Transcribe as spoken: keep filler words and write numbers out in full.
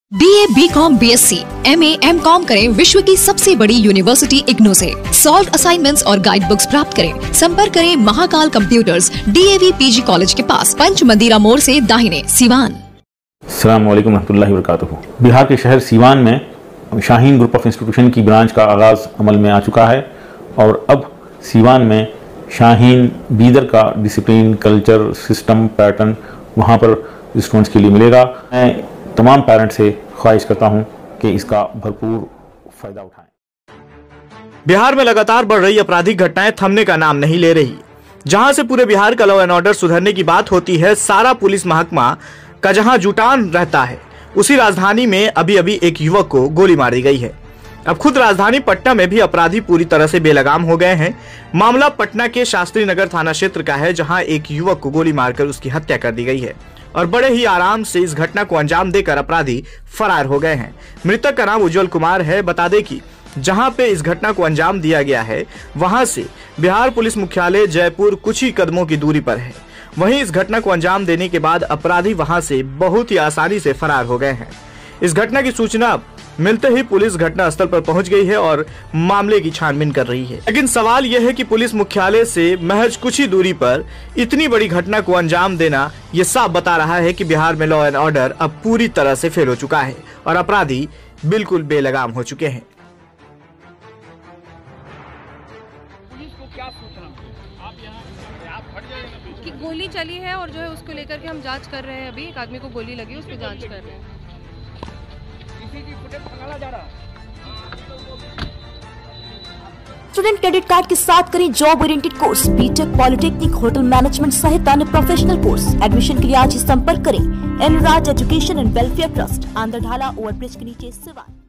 BA, BCom, BSc, MA, MCom करें विश्व की सबसे बड़ी यूनिवर्सिटी इग्नू से। सॉल्व असाइनमेंट्स और गाइड बुक्स प्राप्त करें। संपर्क करें Mahakal computers, DAV PG college के पास, पंच मंदिरा मोड़ से दाहिने, सीवान। अस्सलाम वालेकुम रहमतुल्लाहि व बरकातुहू। बिहार के शहर सीवान में शाहीन ग्रुप ऑफ इंस्टीट्यूशन की ब्रांच का आगाज़ अमल में आ चुका है और अब सीवान में शाहीन बीदर का डिसिप्लिन, कल्चर, सिस्टम, पैटर्न वहाँ पर स्टूडेंट्स के लिए मिलेगा। मैं तमाम पेरेंट्स से ख्वाहिश करता हूँ कि इसका भरपूर फ़ायदा उठाएं। बिहार में लगातार बढ़ रही आपराधिक घटनाएं थमने का नाम नहीं ले रही। जहां से पूरे बिहार का लॉ एंड ऑर्डर सुधरने की बात होती है, सारा पुलिस महकमा का जहां जुटान रहता है, उसी राजधानी में अभी अभी एक युवक को गोली मार दी गई है। अब खुद राजधानी पटना में भी अपराधी पूरी तरह से बेलगाम हो गए हैं। मामला पटना के शास्त्री नगर थाना क्षेत्र का है, जहां एक युवक को गोली मारकर उसकी हत्या कर दी गई है और बड़े ही आराम से इस घटना को अंजाम देकर अपराधी फरार हो गए हैं। मृतक का नाम उज्जवल कुमार है। बता दें कि जहां पे इस घटना को अंजाम दिया गया है, वहां से बिहार पुलिस मुख्यालय जयपुर कुछ ही कदमों की दूरी पर है। वहीं इस घटना को अंजाम देने के बाद अपराधी वहां से बहुत ही आसानी से फरार हो गए हैं। इस घटना की सूचना मिलते ही पुलिस घटना स्थल पर पहुंच गई है और मामले की छानबीन कर रही है। लेकिन सवाल यह है कि पुलिस मुख्यालय से महज कुछ ही दूरी पर इतनी बड़ी घटना को अंजाम देना ये साफ बता रहा है कि बिहार में लॉ एंड ऑर्डर अब पूरी तरह से फेल हो चुका है और अपराधी बिल्कुल बेलगाम हो चुके हैं। पुलिस को क्या सूचना आप यहाँ आप फट जाएंगे कि गोली चली है और जो है उसको लेकर के हम जांच कर रहे हैं। अभी एक आदमी को गोली लगी, उस पर जांच कर रहे हैं। स्टूडेंट क्रेडिट कार्ड के साथ करें job oriented course, BTech, polytechnic, hotel management सहित अन्य प्रोफेशनल कोर्स। एडमिशन के लिए आज ही संपर्क करें Enraj education and welfare trust, Andhradhala overbridge के नीचे, सिवान।